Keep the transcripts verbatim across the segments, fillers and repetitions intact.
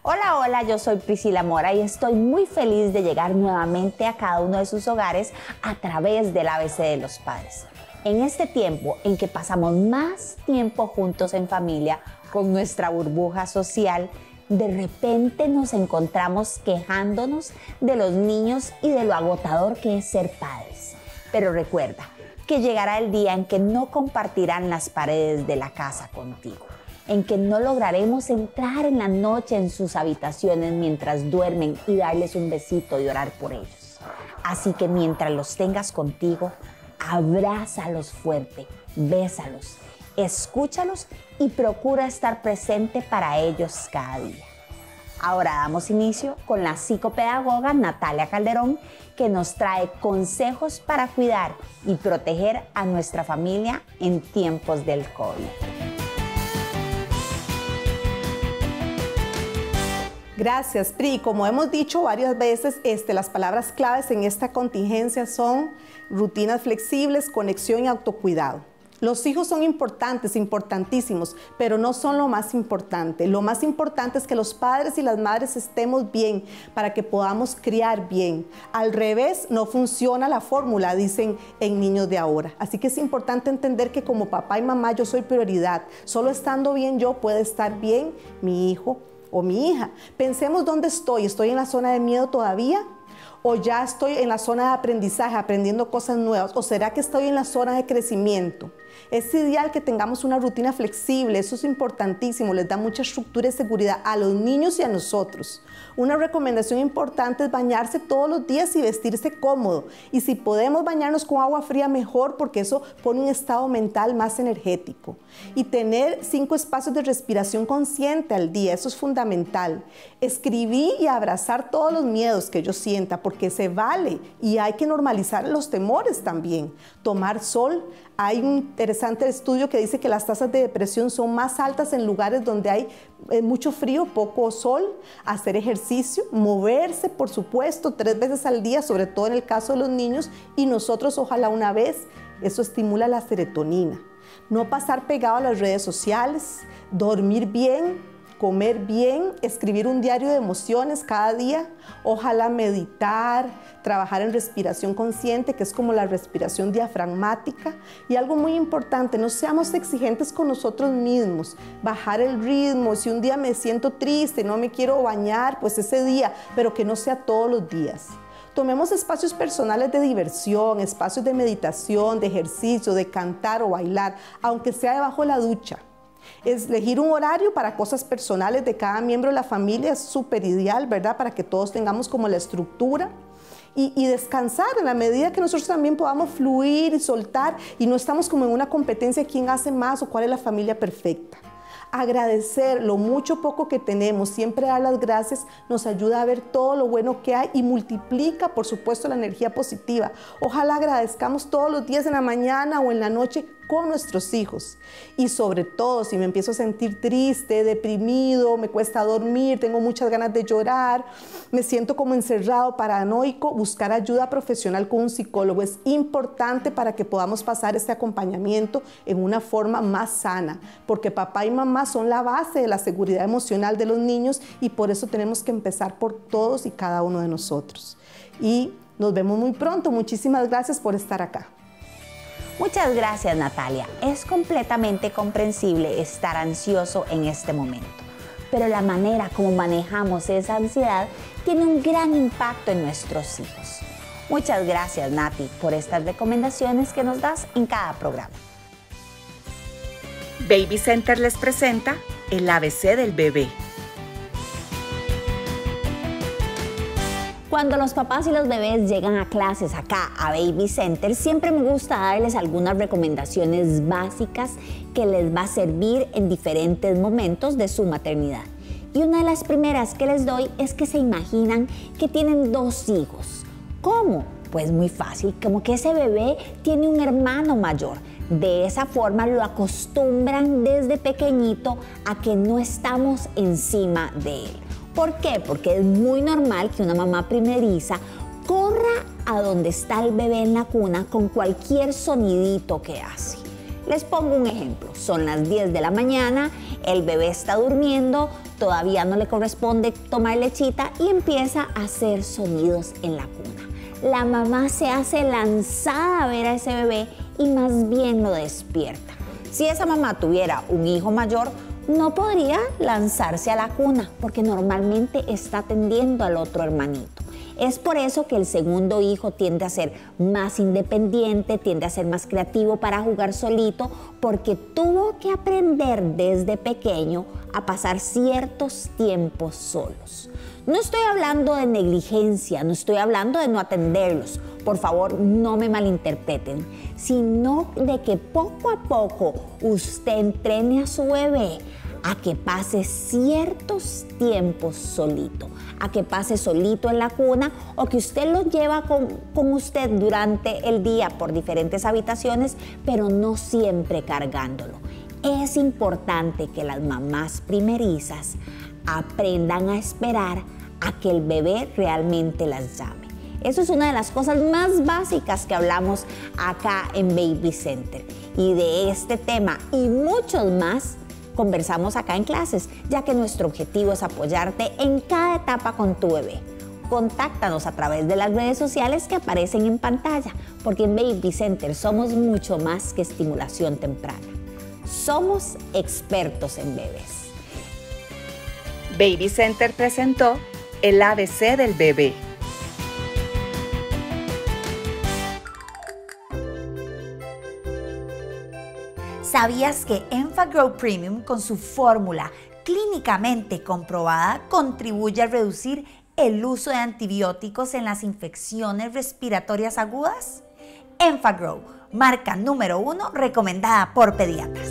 Hola, hola, yo soy Priscila Mora y estoy muy feliz de llegar nuevamente a cada uno de sus hogares a través del A B C de los padres. En este tiempo en que pasamos más tiempo juntos en familia con nuestra burbuja social, de repente nos encontramos quejándonos de los niños y de lo agotador que es ser padres. Pero recuerda que llegará el día en que no compartirán las paredes de la casa contigo, en que no lograremos entrar en la noche en sus habitaciones mientras duermen y darles un besito y orar por ellos. Así que mientras los tengas contigo, abrázalos fuerte, bésalos, escúchalos y procura estar presente para ellos cada día. Ahora damos inicio con la psicopedagoga Natalia Calderón, que nos trae consejos para cuidar y proteger a nuestra familia en tiempos del COVID. Gracias, Pri. Como hemos dicho varias veces, este, las palabras claves en esta contingencia son rutinas flexibles, conexión y autocuidado. Los hijos son importantes, importantísimos, pero no son lo más importante. Lo más importante es que los padres y las madres estemos bien para que podamos criar bien. Al revés, no funciona la fórmula, dicen en niños de ahora. Así que es importante entender que como papá y mamá yo soy prioridad. Solo estando bien yo puede estar bien mi hijo o mi hija. Pensemos dónde estoy. ¿Estoy en la zona de miedo todavía? ¿O ya estoy en la zona de aprendizaje, aprendiendo cosas nuevas? ¿O será que estoy en la zona de crecimiento? Es ideal que tengamos una rutina flexible, eso es importantísimo, les da mucha estructura y seguridad a los niños y a nosotros. Una recomendación importante es bañarse todos los días y vestirse cómodo. Y si podemos bañarnos con agua fría, mejor, porque eso pone un estado mental más energético. Y tener cinco espacios de respiración consciente al día, eso es fundamental. Escribir y abrazar todos los miedos que yo sienta, porque se vale y hay que normalizar los temores también. Tomar sol. Hay un interesante estudio que dice que las tasas de depresión son más altas en lugares donde hay mucho frío, poco sol. Hacer ejercicio, moverse, por supuesto, tres veces al día, sobre todo en el caso de los niños, y nosotros ojalá una vez. Eso estimula la serotonina. No pasar pegado a las redes sociales, dormir bien, comer bien, escribir un diario de emociones cada día, ojalá meditar, trabajar en respiración consciente, que es como la respiración diafragmática. Y algo muy importante, no seamos exigentes con nosotros mismos, bajar el ritmo. Si un día me siento triste, no me quiero bañar, pues ese día, pero que no sea todos los días. Tomemos espacios personales de diversión, espacios de meditación, de ejercicio, de cantar o bailar, aunque sea debajo de la ducha. Elegir un horario para cosas personales de cada miembro de la familia es súper ideal, ¿verdad? Para que todos tengamos como la estructura. Y, y descansar en la medida que nosotros también podamos fluir y soltar y no estamos como en una competencia de quién hace más o cuál es la familia perfecta. Agradecer lo mucho o poco que tenemos, siempre dar las gracias nos ayuda a ver todo lo bueno que hay y multiplica, por supuesto, la energía positiva. Ojalá agradezcamos todos los días en la mañana o en la noche con nuestros hijos. Y sobre todo, si me empiezo a sentir triste, deprimido, me cuesta dormir, tengo muchas ganas de llorar, me siento como encerrado, paranoico, buscar ayuda profesional con un psicólogo es importante para que podamos pasar este acompañamiento en una forma más sana, porque papá y mamá son la base de la seguridad emocional de los niños y por eso tenemos que empezar por todos y cada uno de nosotros. Y nos vemos muy pronto. Muchísimas gracias por estar acá. Muchas gracias, Natalia. Es completamente comprensible estar ansioso en este momento, pero la manera como manejamos esa ansiedad tiene un gran impacto en nuestros hijos. Muchas gracias, Nati, por estas recomendaciones que nos das en cada programa. Baby Center les presenta el A B C del bebé. Cuando los papás y los bebés llegan a clases acá a Baby Center, siempre me gusta darles algunas recomendaciones básicas que les va a servir en diferentes momentos de su maternidad. Y una de las primeras que les doy es que se imaginan que tienen dos hijos. ¿Cómo? Pues muy fácil, como que ese bebé tiene un hermano mayor. De esa forma lo acostumbran desde pequeñito a que no estamos encima de él. ¿Por qué? Porque es muy normal que una mamá primeriza corra a donde está el bebé en la cuna con cualquier sonidito que hace. Les pongo un ejemplo. Son las diez de la mañana, el bebé está durmiendo, todavía no le corresponde tomar lechita y empieza a hacer sonidos en la cuna. La mamá se hace lanzada a ver a ese bebé y más bien lo despierta. Si esa mamá tuviera un hijo mayor, no podría lanzarse a la cuna porque normalmente está atendiendo al otro hermanito. Es por eso que el segundo hijo tiende a ser más independiente, tiende a ser más creativo para jugar solito, porque tuvo que aprender desde pequeño a pasar ciertos tiempos solos. No estoy hablando de negligencia, no estoy hablando de no atenderlos, por favor no me malinterpreten, sino de que poco a poco usted entrene a su bebé a que pase ciertos tiempos solito, a que pase solito en la cuna o que usted lo lleva con, con usted durante el día por diferentes habitaciones, pero no siempre cargándolo. Es importante que las mamás primerizas aprendan a esperar a que el bebé realmente las llame. Eso es una de las cosas más básicas que hablamos acá en Baby Center. Y de este tema y muchos más conversamos acá en clases, ya que nuestro objetivo es apoyarte en cada etapa con tu bebé. Contáctanos a través de las redes sociales que aparecen en pantalla, porque en Baby Center somos mucho más que estimulación temprana. Somos expertos en bebés. Baby Center presentó el A B C del bebé. ¿Sabías que Enfagrow Premium, con su fórmula clínicamente comprobada, contribuye a reducir el uso de antibióticos en las infecciones respiratorias agudas? Enfagrow, marca número uno recomendada por pediatras.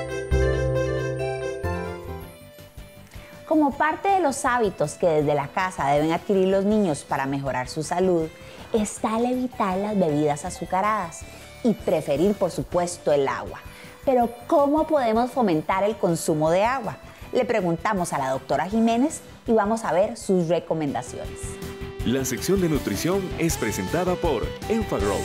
Como parte de los hábitos que desde la casa deben adquirir los niños para mejorar su salud, está el evitar las bebidas azucaradas y preferir, por supuesto, el agua. Pero ¿cómo podemos fomentar el consumo de agua? Le preguntamos a la doctora Jiménez y vamos a ver sus recomendaciones. La sección de nutrición es presentada por Enfagrow.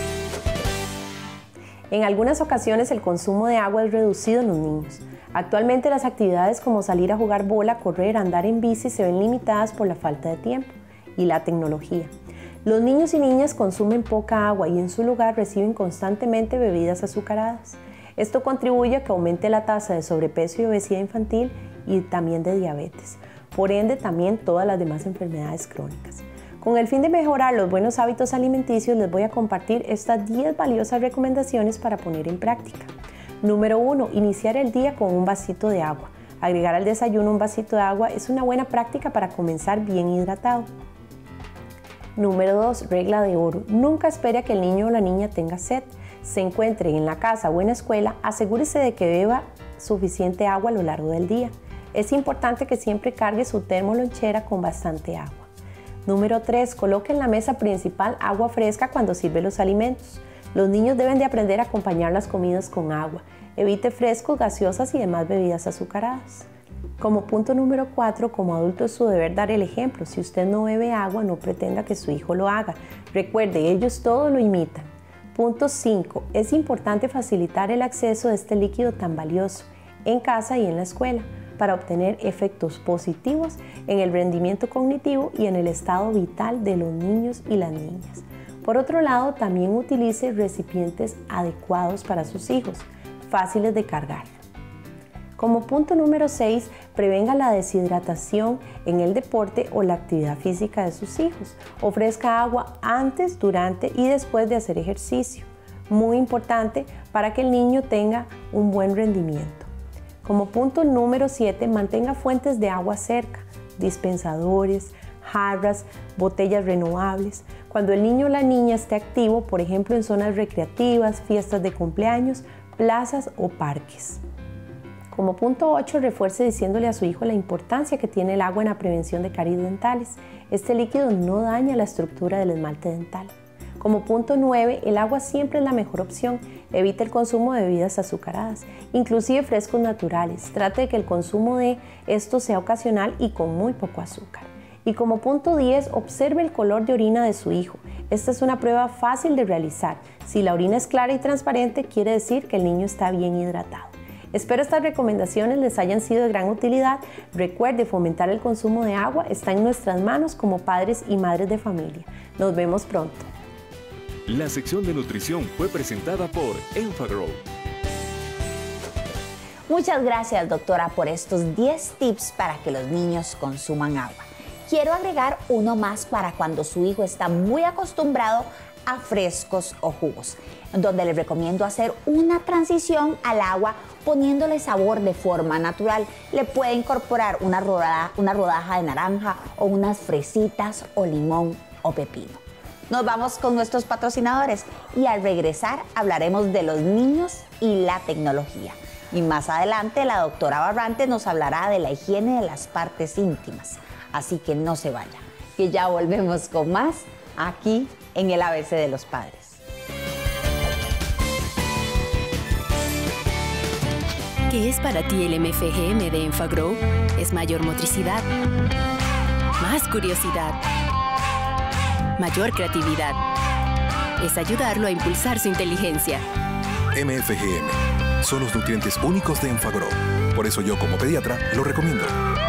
En algunas ocasiones el consumo de agua es reducido en los niños. Actualmente las actividades como salir a jugar bola, correr, andar en bici se ven limitadas por la falta de tiempo y la tecnología. Los niños y niñas consumen poca agua y en su lugar reciben constantemente bebidas azucaradas. Esto contribuye a que aumente la tasa de sobrepeso y obesidad infantil y también de diabetes. Por ende, también todas las demás enfermedades crónicas. Con el fin de mejorar los buenos hábitos alimenticios, les voy a compartir estas diez valiosas recomendaciones para poner en práctica. Número uno. Iniciar el día con un vasito de agua. Agregar al desayuno un vasito de agua es una buena práctica para comenzar bien hidratado. Número dos. Regla de oro. Nunca espere a que el niño o la niña tenga sed. Se encuentre en la casa o en la escuela, asegúrese de que beba suficiente agua a lo largo del día. Es importante que siempre cargue su termo lonchera con bastante agua. Número tres. Coloque en la mesa principal agua fresca cuando sirve los alimentos. Los niños deben de aprender a acompañar las comidas con agua. Evite frescos, gaseosas y demás bebidas azucaradas. Como punto número cuatro, como adulto es su deber dar el ejemplo. Si usted no bebe agua, no pretenda que su hijo lo haga. Recuerde, ellos todo lo imitan. Punto cinco. Es importante facilitar el acceso de este líquido tan valioso en casa y en la escuela para obtener efectos positivos en el rendimiento cognitivo y en el estado vital de los niños y las niñas. Por otro lado, también utilice recipientes adecuados para sus hijos, fáciles de cargar. Como punto número seis, prevenga la deshidratación en el deporte o la actividad física de sus hijos. Ofrezca agua antes, durante y después de hacer ejercicio. Muy importante para que el niño tenga un buen rendimiento. Como punto número siete, mantenga fuentes de agua cerca, dispensadores, jarras, botellas renovables. Cuando el niño o la niña esté activo, por ejemplo en zonas recreativas, fiestas de cumpleaños, plazas o parques. Como punto ocho, refuerce diciéndole a su hijo la importancia que tiene el agua en la prevención de caries dentales. Este líquido no daña la estructura del esmalte dental. Como punto nueve, el agua siempre es la mejor opción. Evite el consumo de bebidas azucaradas, inclusive frescos naturales. Trate de que el consumo de estos sea ocasional y con muy poco azúcar. Y como punto diez, observe el color de orina de su hijo. Esta es una prueba fácil de realizar. Si la orina es clara y transparente, quiere decir que el niño está bien hidratado. Espero estas recomendaciones les hayan sido de gran utilidad. Recuerde, fomentar el consumo de agua está en nuestras manos como padres y madres de familia. Nos vemos pronto. La sección de nutrición fue presentada por Enfagrow. Muchas gracias, doctora, por estos diez tips para que los niños consuman agua. Quiero agregar uno más para cuando su hijo está muy acostumbrado a frescos o jugos, donde les recomiendo hacer una transición al agua poniéndole sabor de forma natural. Le puede incorporar una rodaja, una rodaja de naranja o unas fresitas o limón o pepino. Nos vamos con nuestros patrocinadores y al regresar hablaremos de los niños y la tecnología. Y más adelante la doctora Barrantes nos hablará de la higiene de las partes íntimas. Así que no se vaya, que ya volvemos con más aquí en el A B C de los Padres. ¿Qué es para ti el M F G M de Enfagrow? Es mayor motricidad, más curiosidad, mayor creatividad. Es ayudarlo a impulsar su inteligencia. M F G M. Son los nutrientes únicos de Enfagrow. Por eso yo, como pediatra, lo recomiendo.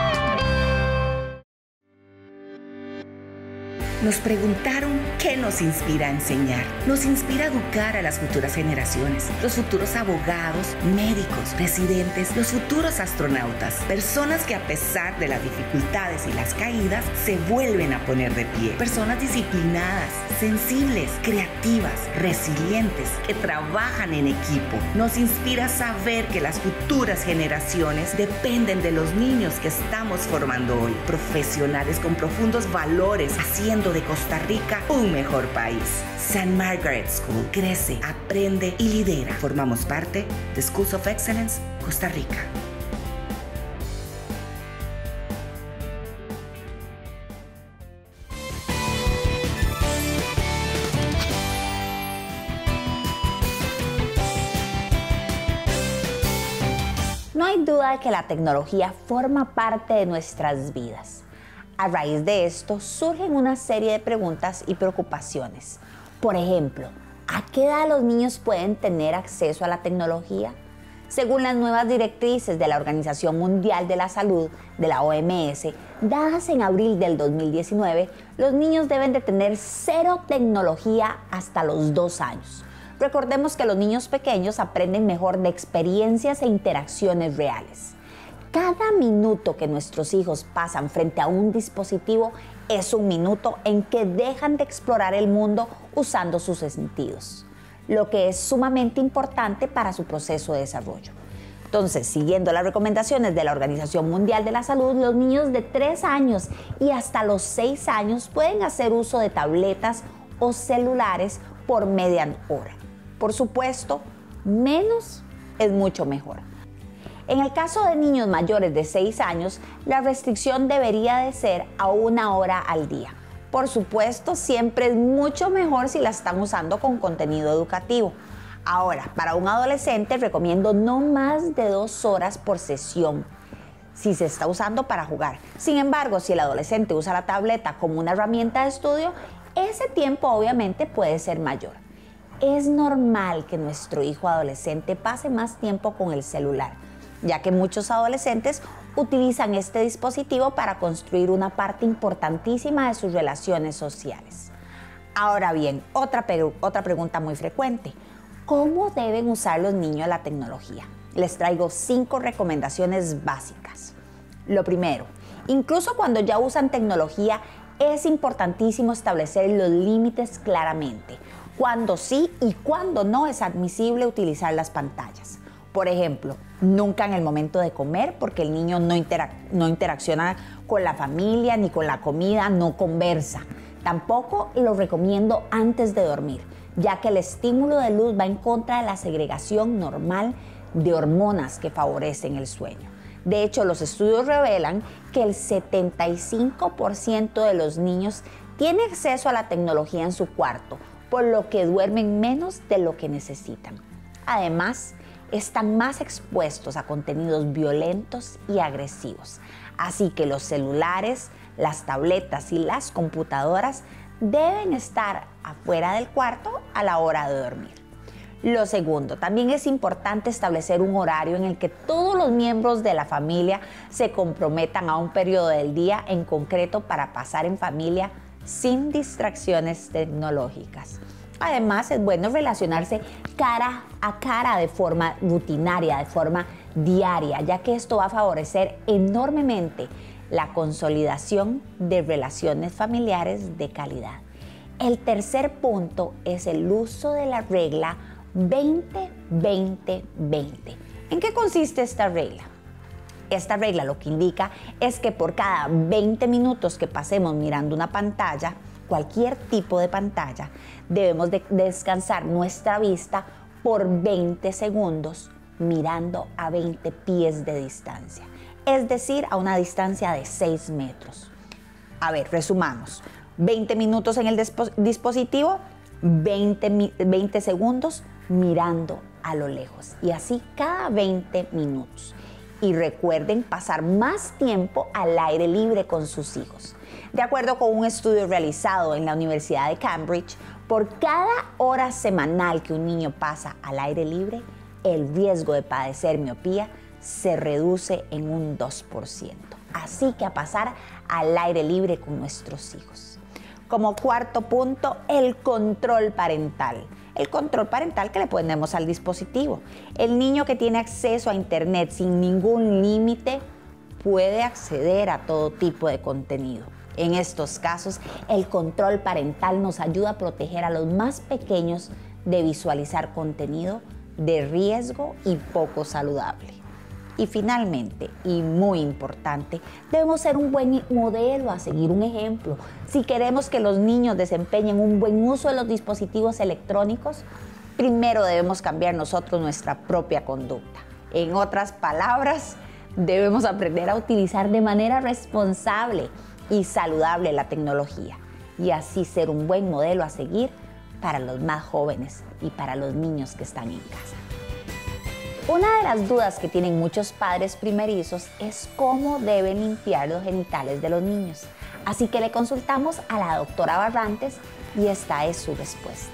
Nos preguntaron qué nos inspira a enseñar. Nos inspira a educar a las futuras generaciones, los futuros abogados, médicos, presidentes, los futuros astronautas, personas que a pesar de las dificultades y las caídas se vuelven a poner de pie, personas disciplinadas, sensibles, creativas, resilientes, que trabajan en equipo. Nos inspira a saber que las futuras generaciones dependen de los niños que estamos formando hoy, profesionales con profundos valores, haciendo de Costa Rica un mejor país. Saint Margaret School crece, aprende y lidera. Formamos parte de Schools of Excellence, Costa Rica. No hay duda de que la tecnología forma parte de nuestras vidas. A raíz de esto surgen una serie de preguntas y preocupaciones. Por ejemplo, ¿a qué edad los niños pueden tener acceso a la tecnología? Según las nuevas directrices de la Organización Mundial de la Salud, de la O M S, dadas en abril del dos mil diecinueve, los niños deben de tener cero tecnología hasta los dos años. Recordemos que los niños pequeños aprenden mejor de experiencias e interacciones reales. Cada minuto que nuestros hijos pasan frente a un dispositivo es un minuto en que dejan de explorar el mundo usando sus sentidos, lo que es sumamente importante para su proceso de desarrollo. Entonces, siguiendo las recomendaciones de la Organización Mundial de la Salud, los niños de tres años y hasta los seis años pueden hacer uso de tabletas o celulares por media hora. Por supuesto, menos es mucho mejor. En el caso de niños mayores de seis años, la restricción debería de ser a una hora al día. Por supuesto, siempre es mucho mejor si la están usando con contenido educativo. Ahora, para un adolescente recomiendo no más de dos horas por sesión, si se está usando para jugar. Sin embargo, si el adolescente usa la tableta como una herramienta de estudio, ese tiempo obviamente puede ser mayor. Es normal que nuestro hijo adolescente pase más tiempo con el celular, ya que muchos adolescentes utilizan este dispositivo para construir una parte importantísima de sus relaciones sociales. Ahora bien, otra, otra pregunta muy frecuente: ¿cómo deben usar los niños la tecnología? Les traigo cinco recomendaciones básicas. Lo primero, incluso cuando ya usan tecnología, es importantísimo establecer los límites claramente, cuándo sí y cuándo no es admisible utilizar las pantallas. Por ejemplo, nunca en el momento de comer, porque el niño no, interac no interacciona con la familia ni con la comida, no conversa. Tampoco lo recomiendo antes de dormir, ya que el estímulo de luz va en contra de la segregación normal de hormonas que favorecen el sueño. De hecho, los estudios revelan que el setenta y cinco por ciento de los niños tiene acceso a la tecnología en su cuarto, por lo que duermen menos de lo que necesitan. Además, están más expuestos a contenidos violentos y agresivos. Así que los celulares, las tabletas y las computadoras deben estar afuera del cuarto a la hora de dormir. Lo segundo, también es importante establecer un horario en el que todos los miembros de la familia se comprometan a un periodo del día en concreto para pasar en familia sin distracciones tecnológicas. Además, es bueno relacionarse cara a cara de forma rutinaria, de forma diaria, ya que esto va a favorecer enormemente la consolidación de relaciones familiares de calidad. El tercer punto es el uso de la regla veinte veinte veinte. ¿En qué consiste esta regla? Esta regla lo que indica es que por cada veinte minutos que pasemos mirando una pantalla, cualquier tipo de pantalla, debemos de descansar nuestra vista por veinte segundos mirando a veinte pies de distancia, es decir, a una distancia de seis metros. A ver, resumamos. veinte minutos en el dispositivo, veinte, veinte segundos mirando a lo lejos, y así cada veinte minutos. Y recuerden pasar más tiempo al aire libre con sus hijos. De acuerdo con un estudio realizado en la Universidad de Cambridge, por cada hora semanal que un niño pasa al aire libre, el riesgo de padecer miopía se reduce en un dos por ciento. Así que a pasar al aire libre con nuestros hijos. Como cuarto punto, el control parental. El control parental que le ponemos al dispositivo. El niño que tiene acceso a internet sin ningún límite puede acceder a todo tipo de contenido. En estos casos, el control parental nos ayuda a proteger a los más pequeños de visualizar contenido de riesgo y poco saludable. Y finalmente, y muy importante, debemos ser un buen modelo a seguir, un ejemplo. Si queremos que los niños desempeñen un buen uso de los dispositivos electrónicos, primero debemos cambiar nosotros nuestra propia conducta. En otras palabras, debemos aprender a utilizar de manera responsable y saludable la tecnología y así ser un buen modelo a seguir para los más jóvenes y para los niños que están en casa. Una de las dudas que tienen muchos padres primerizos es cómo deben limpiar los genitales de los niños. Así que le consultamos a la doctora Barrantes y esta es su respuesta.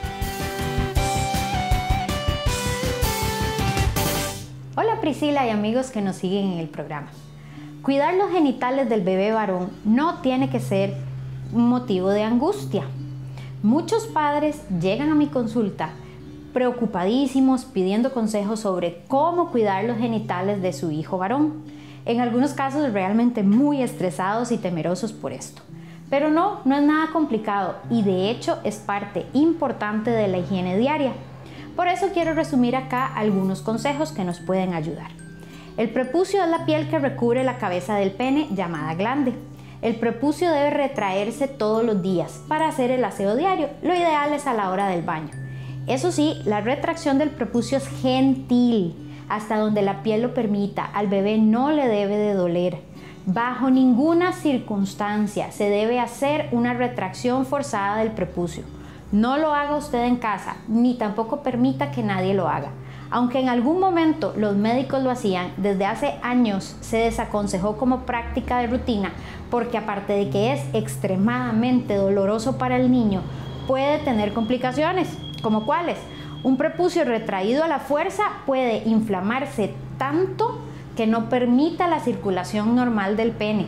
Hola Priscila y amigos que nos siguen en el programa. Cuidar los genitales del bebé varón no tiene que ser un motivo de angustia. Muchos padres llegan a mi consulta preocupadísimos pidiendo consejos sobre cómo cuidar los genitales de su hijo varón. En algunos casos realmente muy estresados y temerosos por esto. Pero no, no es nada complicado y de hecho es parte importante de la higiene diaria. Por eso quiero resumir acá algunos consejos que nos pueden ayudar. El prepucio es la piel que recubre la cabeza del pene, llamada glande. El prepucio debe retraerse todos los días para hacer el aseo diario. Lo ideal es a la hora del baño. Eso sí, la retracción del prepucio es gentil, hasta donde la piel lo permita. Al bebé no le debe de doler. Bajo ninguna circunstancia se debe hacer una retracción forzada del prepucio. No lo haga usted en casa, ni tampoco permita que nadie lo haga. Aunque en algún momento los médicos lo hacían, desde hace años se desaconsejó como práctica de rutina, porque aparte de que es extremadamente doloroso para el niño, puede tener complicaciones. ¿Como cuáles? Un prepucio retraído a la fuerza puede inflamarse tanto que no permita la circulación normal del pene.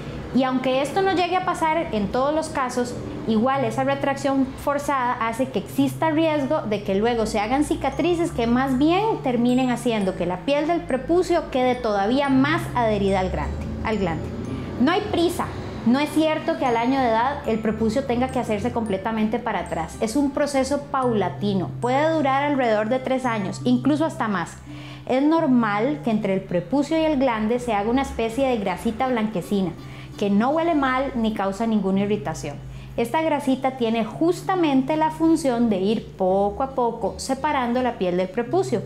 Y aunque esto no llegue a pasar en todos los casos, igual esa retracción forzada hace que exista riesgo de que luego se hagan cicatrices que más bien terminen haciendo que la piel del prepucio quede todavía más adherida al glande. Al glande. No hay prisa. No es cierto que al año de edad el prepucio tenga que hacerse completamente para atrás. Es un proceso paulatino. Puede durar alrededor de tres años, incluso hasta más. Es normal que entre el prepucio y el glande se haga una especie de grasita blanquecina, que no huele mal ni causa ninguna irritación. Esta grasita tiene justamente la función de ir poco a poco separando la piel del prepucio.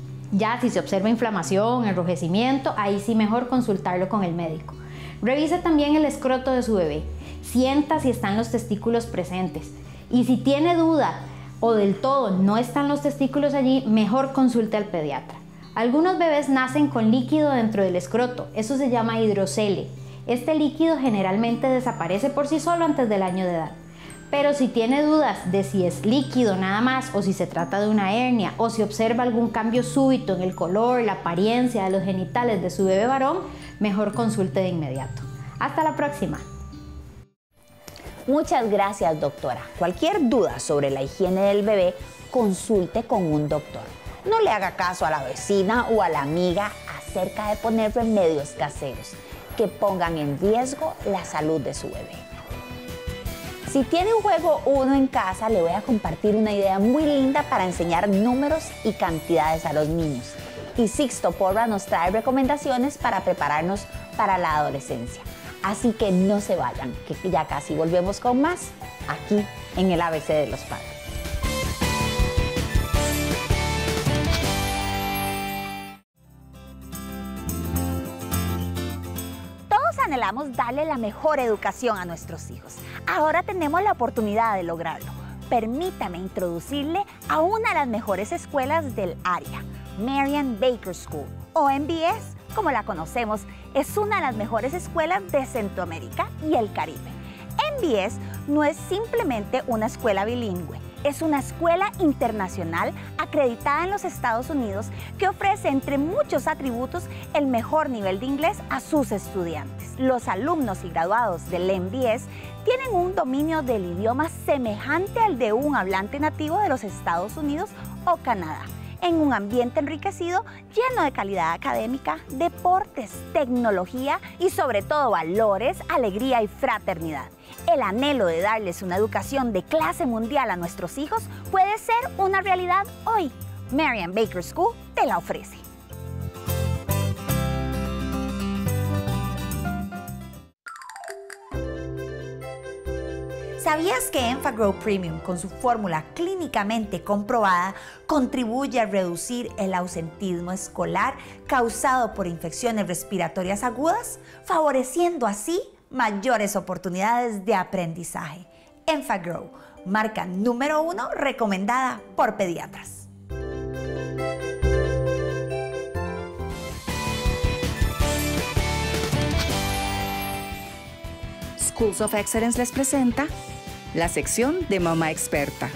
Ya si se observa inflamación, enrojecimiento, ahí sí mejor consultarlo con el médico. Revise también el escroto de su bebé. Sienta si están los testículos presentes. Y si tiene duda o del todo no están los testículos allí, mejor consulte al pediatra. Algunos bebés nacen con líquido dentro del escroto. Eso se llama hidrocele. Este líquido generalmente desaparece por sí solo antes del año de edad. Pero si tiene dudas de si es líquido nada más o si se trata de una hernia o si observa algún cambio súbito en el color, la apariencia de los genitales de su bebé varón, mejor consulte de inmediato. Hasta la próxima. Muchas gracias, doctora. Cualquier duda sobre la higiene del bebé, consulte con un doctor. No le haga caso a la vecina o a la amiga acerca de poner remedios caseros que pongan en riesgo la salud de su bebé. Si tiene un juego uno en casa, le voy a compartir una idea muy linda para enseñar números y cantidades a los niños. Y Sixto Porras nos trae recomendaciones para prepararnos para la adolescencia. Así que no se vayan, que ya casi volvemos con más aquí en el A B C de los Padres. Anhelamos darle la mejor educación a nuestros hijos. Ahora tenemos la oportunidad de lograrlo. Permítame introducirle a una de las mejores escuelas del área, Marian Baker School, o M B S, como la conocemos. Es una de las mejores escuelas de Centroamérica y el Caribe. M B S no es simplemente una escuela bilingüe. Es una escuela internacional acreditada en los Estados Unidos que ofrece, entre muchos atributos, el mejor nivel de inglés a sus estudiantes. Los alumnos y graduados del M B S tienen un dominio del idioma semejante al de un hablante nativo de los Estados Unidos o Canadá, en un ambiente enriquecido, lleno de calidad académica, deportes, tecnología y sobre todo valores, alegría y fraternidad. El anhelo de darles una educación de clase mundial a nuestros hijos puede ser una realidad hoy. Marian Baker School te la ofrece. ¿Sabías que Enfagrow Premium, con su fórmula clínicamente comprobada, contribuye a reducir el ausentismo escolar causado por infecciones respiratorias agudas, favoreciendo así mayores oportunidades de aprendizaje? Enfagrow, marca número uno recomendada por pediatras. Schools of Excellence les presenta la sección de Mamá Experta.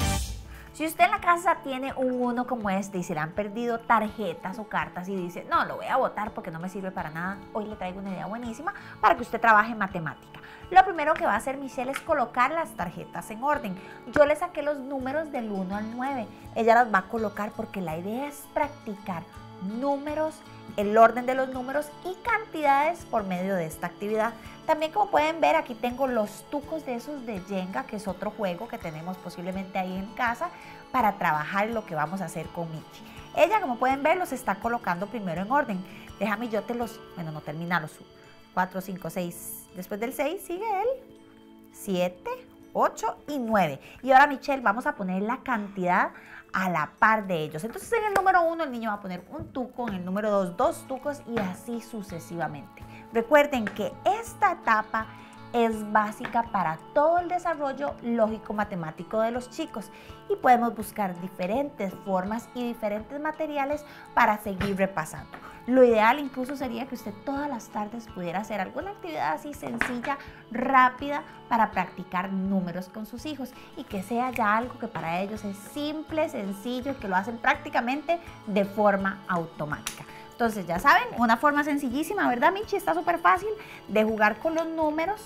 Si usted en la casa tiene un uno como este y se le han perdido tarjetas o cartas y dice, no, lo voy a botar porque no me sirve para nada, hoy le traigo una idea buenísima para que usted trabaje en matemática. Lo primero que va a hacer Michelle es colocar las tarjetas en orden. Yo le saqué los números del uno al nueve. Ella las va a colocar porque la idea es practicar números, el orden de los números y cantidades por medio de esta actividad. También, como pueden ver, aquí tengo los tucos de esos de Jenga, que es otro juego que tenemos posiblemente ahí en casa para trabajar lo que vamos a hacer con Michi. Ella, como pueden ver, los está colocando primero en orden. Déjame, yo te los, bueno, no termina los cuatro, cinco, seis. Después del seis sigue el siete, ocho y nueve. Y ahora, Michelle, vamos a poner la cantidad a la par de ellos. Entonces, en el número uno el niño va a poner un tuco, en el número dos, dos tucos y así sucesivamente. Recuerden que esta etapa es básica para todo el desarrollo lógico-matemático de los chicos y podemos buscar diferentes formas y diferentes materiales para seguir repasando. Lo ideal incluso sería que usted todas las tardes pudiera hacer alguna actividad así sencilla, rápida, para practicar números con sus hijos y que sea ya algo que para ellos es simple, sencillo y que lo hacen prácticamente de forma automática. Entonces, ya saben, una forma sencillísima, ¿verdad, Michi? Está súper fácil de jugar con los números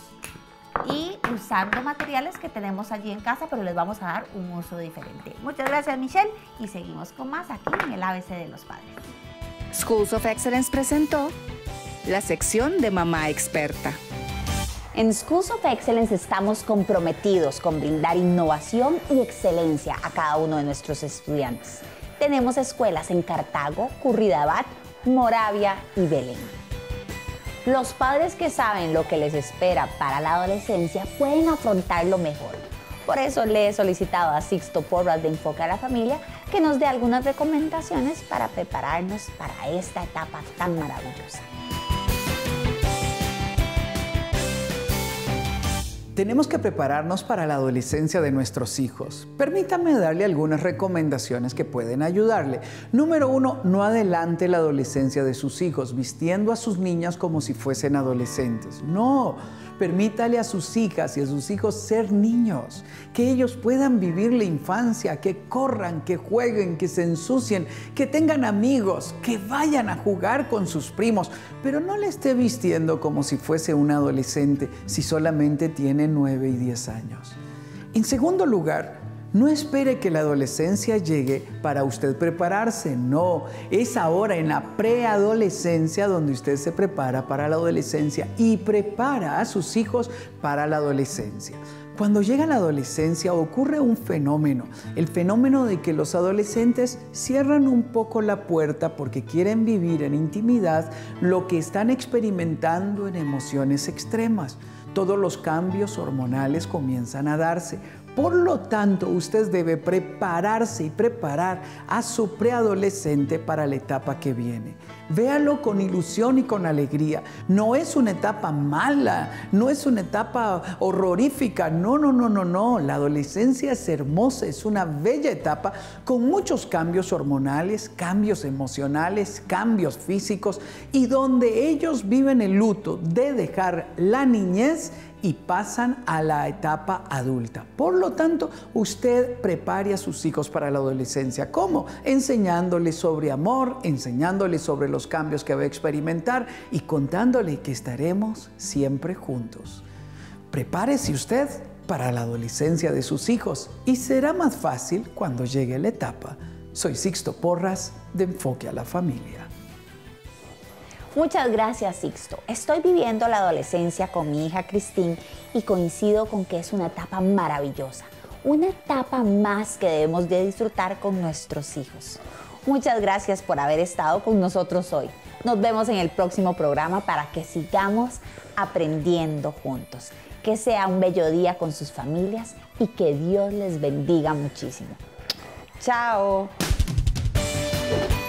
y usando materiales que tenemos allí en casa, pero les vamos a dar un uso diferente. Muchas gracias, Michelle, y seguimos con más aquí en el A B C de los Padres. Schools of Excellence presentó la sección de Mamá Experta. En Schools of Excellence estamos comprometidos con brindar innovación y excelencia a cada uno de nuestros estudiantes. Tenemos escuelas en Cartago, Curridabat, Moravia y Belén. Los padres que saben lo que les espera para la adolescencia pueden afrontarlo mejor. Por eso le he solicitado a Sixto Porras de Enfoque a la Familia que nos dé algunas recomendaciones para prepararnos para esta etapa tan maravillosa. Tenemos que prepararnos para la adolescencia de nuestros hijos. Permítame darle algunas recomendaciones que pueden ayudarle. Número uno, no adelante la adolescencia de sus hijos, vistiendo a sus niñas como si fuesen adolescentes. No, Permítale a sus hijas y a sus hijos ser niños, que ellos puedan vivir la infancia, que corran, que jueguen, que se ensucien, que tengan amigos, que vayan a jugar con sus primos, pero no le esté vistiendo como si fuese un adolescente si solamente tiene nueve y diez años. En segundo lugar, no espere que la adolescencia llegue para usted prepararse, no. Es ahora en la preadolescencia donde usted se prepara para la adolescencia y prepara a sus hijos para la adolescencia. Cuando llega la adolescencia ocurre un fenómeno, el fenómeno de que los adolescentes cierran un poco la puerta porque quieren vivir en intimidad lo que están experimentando en emociones extremas. Todos los cambios hormonales comienzan a darse. Por lo tanto, usted debe prepararse y preparar a su preadolescente para la etapa que viene. Véalo con ilusión y con alegría. No es una etapa mala, no es una etapa horrorífica. No, no, no, no, no. La adolescencia es hermosa, es una bella etapa con muchos cambios hormonales, cambios emocionales, cambios físicos y donde ellos viven el luto de dejar la niñez y pasan a la etapa adulta. Por lo tanto, usted prepare a sus hijos para la adolescencia. ¿Cómo? Enseñándoles sobre amor, enseñándoles sobre los cambios que va a experimentar y contándole que estaremos siempre juntos. Prepárese usted para la adolescencia de sus hijos y será más fácil cuando llegue la etapa. Soy Sixto Porras de Enfoque a la Familia. Muchas gracias, Sixto. Estoy viviendo la adolescencia con mi hija Cristín y coincido con que es una etapa maravillosa, una etapa más que debemos de disfrutar con nuestros hijos. Muchas gracias por haber estado con nosotros hoy. Nos vemos en el próximo programa para que sigamos aprendiendo juntos. Que sea un bello día con sus familias y que Dios les bendiga muchísimo. ¡Chao!